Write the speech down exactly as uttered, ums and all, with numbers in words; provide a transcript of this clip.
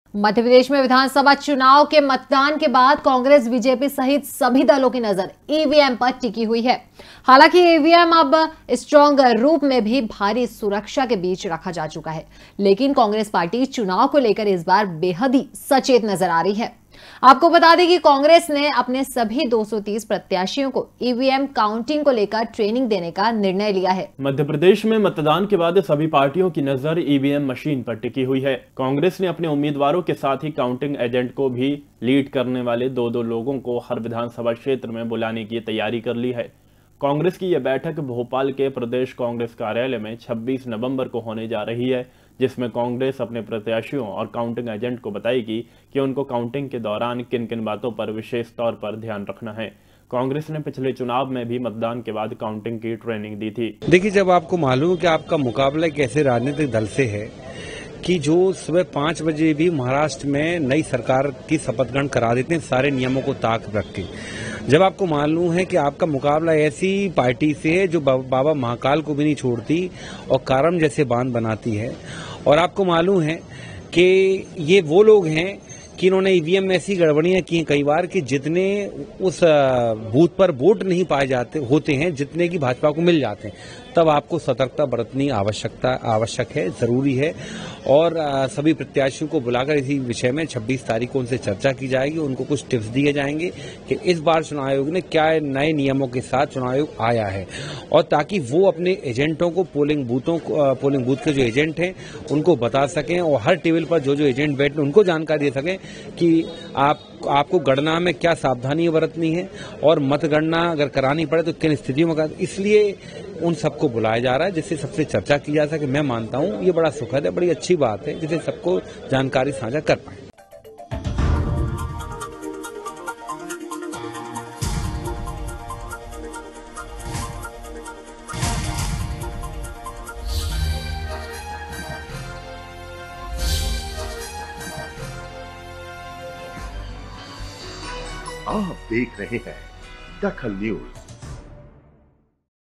मध्य प्रदेश में विधानसभा चुनाव के मतदान के बाद कांग्रेस, बीजेपी सहित सभी दलों की नजर ईवीएम पर टिकी हुई है। हालांकि ईवीएम अब स्ट्रॉन्ग रूप में भी भारी सुरक्षा के बीच रखा जा चुका है, लेकिन कांग्रेस पार्टी चुनाव को लेकर इस बार बेहद ही सचेत नजर आ रही है। आपको बता दें कि कांग्रेस ने अपने सभी दो सौ तीस प्रत्याशियों को ईवीएम काउंटिंग को लेकर ट्रेनिंग देने का निर्णय लिया है। मध्य प्रदेश में मतदान के बाद सभी पार्टियों की नजर ईवीएम मशीन पर टिकी हुई है। कांग्रेस ने अपने उम्मीदवारों के साथ ही काउंटिंग एजेंट को भी लीड करने वाले दो दो लोगों को हर विधानसभा क्षेत्र में बुलाने की तैयारी कर ली है। कांग्रेस की यह बैठक भोपाल के प्रदेश कांग्रेस कार्यालय में छब्बीस नवंबर को होने जा रही है, जिसमें कांग्रेस अपने प्रत्याशियों और काउंटिंग एजेंट को बताएगी कि उनको काउंटिंग के दौरान किन किन बातों पर विशेष तौर पर ध्यान रखना है। कांग्रेस ने पिछले चुनाव में भी मतदान के बाद काउंटिंग की ट्रेनिंग दी थी। देखिए, जब आपको मालूम कि आपका मुकाबला एक ऐसे राजनीतिक दल से है कि जो सुबह पांच बजे भी महाराष्ट्र में नई सरकार की शपथ ग्रहण करा देते हैं सारे नियमों को ताक रख के, जब आपको मालूम है कि आपका मुकाबला ऐसी पार्टी से है जो बाबा महाकाल को भी नहीं छोड़ती और कारम जैसे बांध बनाती है, और आपको मालूम है कि ये वो लोग हैं कि इन्होंने ईवीएम में ऐसी गड़बड़ियां की हैं कई बार कि जितने उस बूथ पर वोट नहीं पाए जाते होते हैं जितने की भाजपा को मिल जाते हैं, तब आपको सतर्कता बरतनी आवश्यकता आवश्यक है, जरूरी है। और सभी प्रत्याशियों को बुलाकर इसी विषय में छब्बीस तारीख को उनसे चर्चा की जाएगी, उनको कुछ टिप्स दिए जाएंगे कि इस बार चुनाव आयोग ने क्या नए नियमों के साथ चुनाव आयोग आया है, और ताकि वो अपने एजेंटों को पोलिंग बूथों को पोलिंग बूथ के जो एजेंट हैं उनको बता सकें, और हर टेबल पर जो जो एजेंट बैठे उनको जानकारी दे सकें कि आप आपको गणना में क्या सावधानी बरतनी है और मतगणना अगर करानी पड़े तो किन स्थितियों में कर, इसलिए उन सबको बुलाया जा रहा है जिससे सबसे चर्चा की जा सके। मैं मानता हूं ये बड़ा सुखद है, बड़ी अच्छी बात है, जिससे सबको जानकारी साझा कर पाए। आप देख रहे हैं दखल न्यूज।